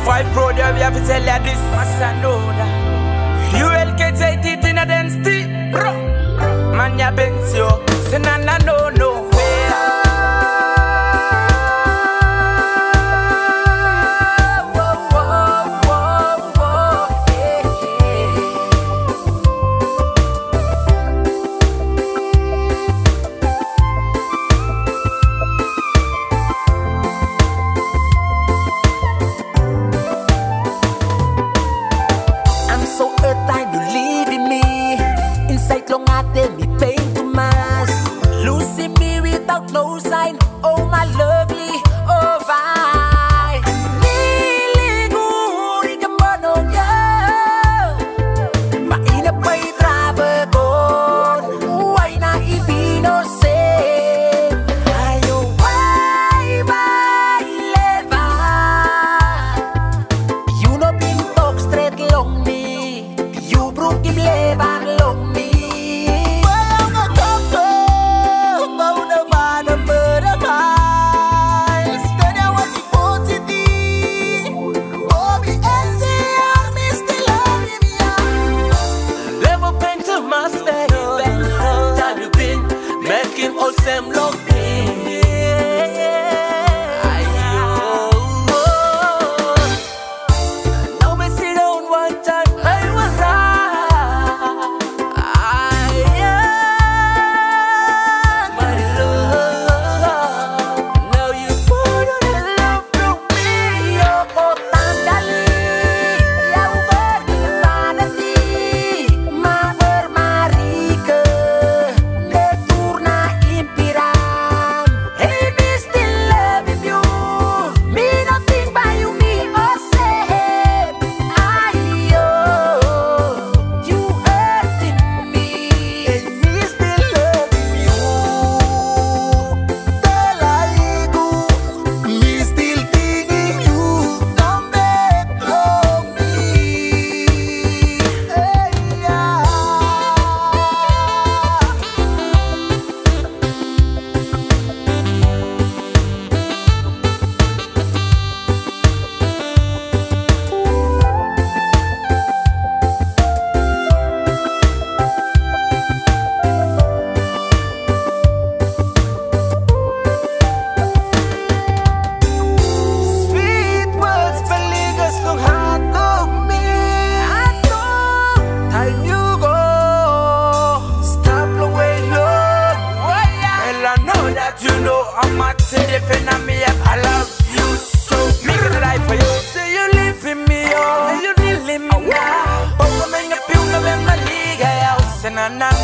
5 Pro, there we have to tell you this, Masanoda. You will get it in a density, bro. Man, ya bends yo, senana no way. Me pain too much, losing me without no sign. Oh my lovely, oh fine. Niligoy ka mo nung yaw, mainap pa'y trabagon, huwag na ibinosin. Ayaw bye leva, you no pintok straight long me, you broke him levan long me. Sem love me. Now me sit down one time, I was right. My love. Now you put on the love from me. Yo kotang kali, yang bagaimana sih, ma bermari ke Neturna Impiram. Hey, me still loving you. Me nothing by you, me or say. Ayo, you hurting me. And me still loving you. Talaigo, me still thinking you. Come back home me. Hey, yeah. Sweet words paligas ng hatog me. Time you go, stop long way long. Well, I know that you know I'm not different on me. I love you so. Me gonna die for you. So you leaving me, oh, you leaving me now. Oh, I'm in a few of them, my league, I senana